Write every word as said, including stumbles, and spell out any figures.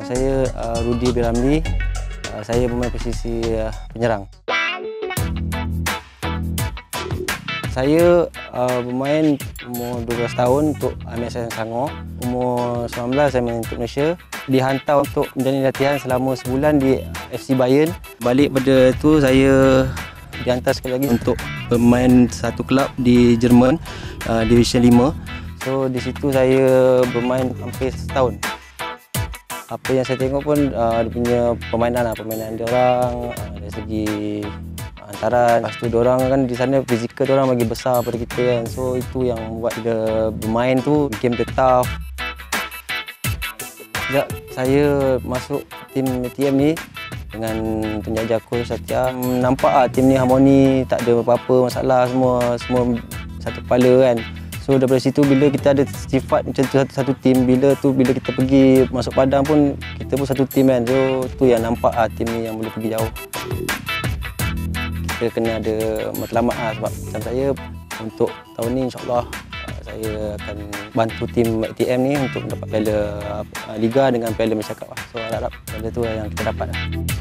saya uh, Rudy bin Ramli. Uh, saya bermain posisi uh, penyerang. Saya uh, bermain umur dua belas tahun untuk M S S Selangor. Umur sembilan belas saya main untuk Malaysia. Dihantar untuk menjalani latihan selama sebulan di F C Bayern. Balik pada tu saya dihantar sekali lagi untuk bermain satu kelab di Jerman, uh, Division lima. So di situ saya bermain hampir setahun. Apa yang saya tengok pun uh, dia punya permainan lah, permainan dia orang uh, dari segi hantaran. Lepas tu diorang kan di sana fizikal diorang bagi besar pada kita kan. So itu yang buat dia bermain tu game dia tough. Sejak saya masuk tim A T M ni dengan penjaja coach Satya, nampak ah tim ni harmoni, tak ada apa-apa masalah, semua semua satu kepala kan. So daripada situ bila kita ada sifat macam tu satu, satu tim, bila tu bila kita pergi masuk padang pun kita pun satu tim kan. So tu yang nampak ah tim ni yang boleh pergi jauh. Kita kena ada matlamat lah, sebab macam saya untuk tahun ni insya-Allah saya akan bantu tim A T M ni untuk mendapat piala Liga dengan piala Malaysia Cup lah. So harap-harap benda tu yang kita dapat lah.